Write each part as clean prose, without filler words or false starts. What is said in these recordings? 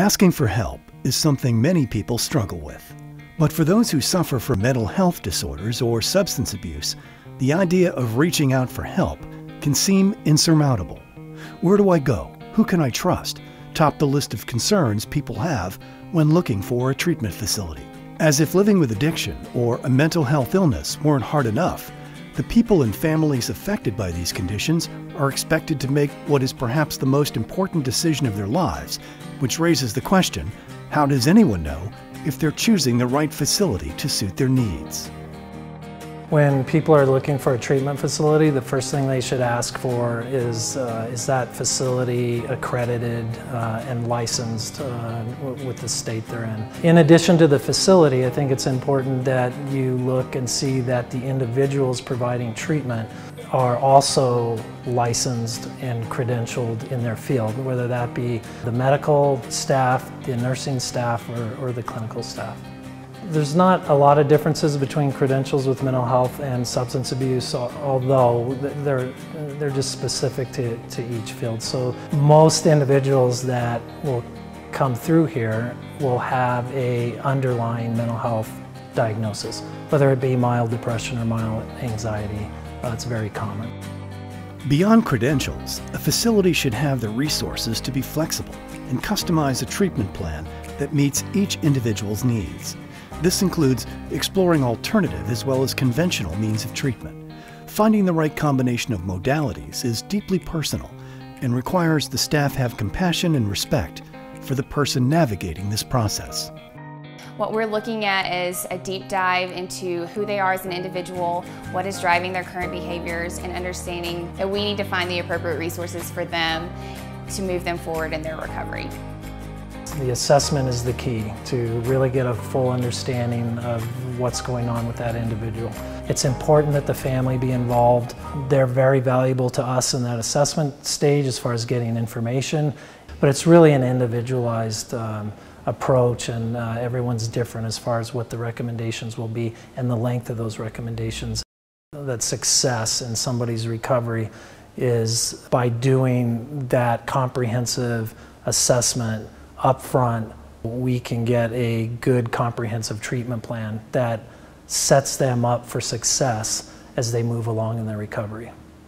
Asking for help is something many people struggle with. But for those who suffer from mental health disorders or substance abuse, the idea of reaching out for help can seem insurmountable. Where do I go? Who can I trust? Top the list of concerns people have when looking for a treatment facility. As if living with addiction or a mental health illness weren't hard enough, the people and families affected by these conditions are expected to make what is perhaps the most important decision of their lives, which raises the question, how does anyone know if they're choosing the right facility to suit their needs? When people are looking for a treatment facility, the first thing they should ask for is that facility accredited and licensed with the state they're in. In addition to the facility, I think it's important that you look and see that the individuals providing treatment are also licensed and credentialed in their field, whether that be the medical staff, the nursing staff, or the clinical staff. There's not a lot of differences between credentials with mental health and substance abuse, although they're just specific to each field. So most individuals that will come through here will have an underlying mental health diagnosis, whether it be mild depression or mild anxiety. It's very common. Beyond credentials, a facility should have the resources to be flexible and customize a treatment plan that meets each individual's needs. This includes exploring alternative as well as conventional means of treatment. Finding the right combination of modalities is deeply personal and requires the staff have compassion and respect for the person navigating this process. What we're looking at is a deep dive into who they are as an individual, what is driving their current behaviors, and understanding that we need to find the appropriate resources for them to move them forward in their recovery. The assessment is the key to really get a full understanding of what's going on with that individual. It's important that the family be involved. They're very valuable to us in that assessment stage as far as getting information, but it's really an individualized approach, and everyone's different as far as what the recommendations will be and the length of those recommendations. That success in somebody's recovery is by doing that comprehensive assessment up front. We can get a good comprehensive treatment plan that sets them up for success as they move along in their recovery.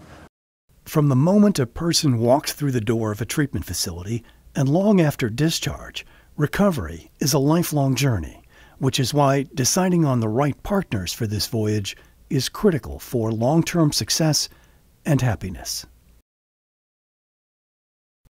From the moment a person walks through the door of a treatment facility and long after discharge, recovery is a lifelong journey, which is why deciding on the right partners for this voyage is critical for long-term success and happiness.